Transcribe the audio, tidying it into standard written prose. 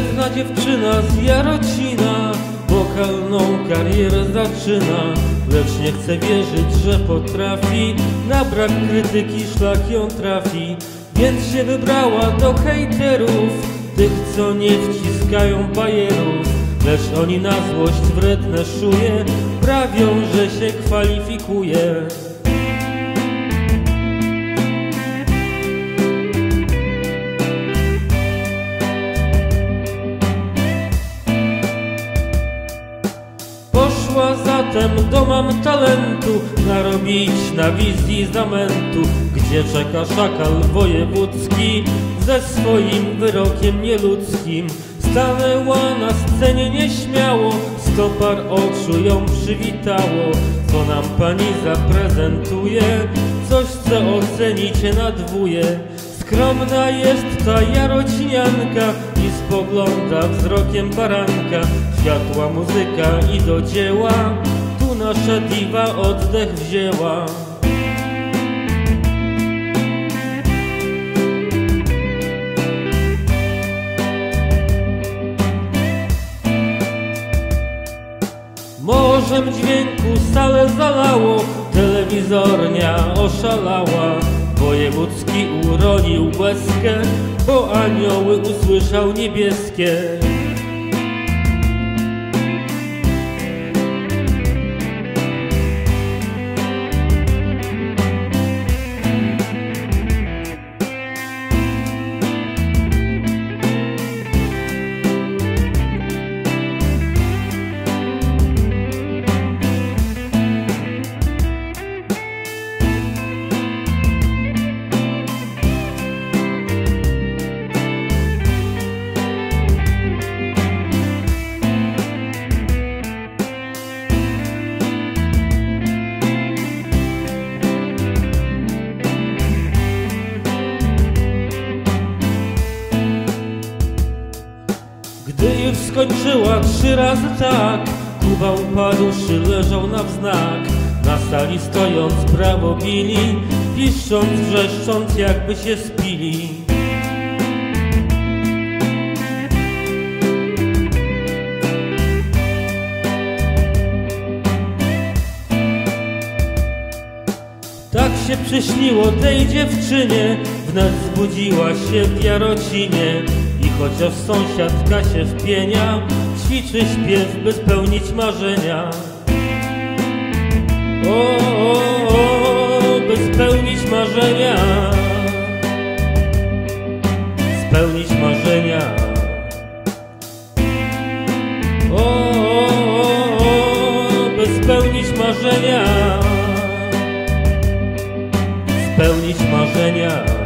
Szlachetna dziewczyna z Jarocina wokalną karierę zaczyna, lecz nie chce wierzyć, że potrafi. Na brak krytyki szlak ją trafi, więc się wybrała do hejterów, tych co nie wciskają bajerów. Lecz oni na złość wredne szuje, prawią, że się kwalifikuje. Poszła zatem do Mam Talentu narobić na wizji zamętu, gdzie czeka szakal wojewódzki ze swoim wyrokiem nieludzkim. Stanęła na scenie nieśmiało, 100 par oczu ją przywitało. Co nam pani zaprezentuje? Coś, co ocenicie na dwóje. Skromna jest ta jarocinianka i spogląda wzrokiem baranka. Światła muzyka i do dzieła, tu nasza diwa oddech wzięła. Morzem dźwięku salę zalało, telewizornia oszalała. Wojewódzki uronił łezkę, bo anioły usłyszał niebieskie. Gdy już skończyła 3 razy tak, Kuba upadłszy leżał na wznak. Na sali stojąc brawo bili, piszcząc, wrzeszcząc, jakby się spili. Tak się przyśniło tej dziewczynie, wnet zbudziła się w Jarocinie. I chociaż sąsiadka się wpienia, ćwiczy śpiew, by spełnić marzenia. By spełnić marzenia. Spełnić marzenia. By spełnić marzenia. Spełnić marzenia.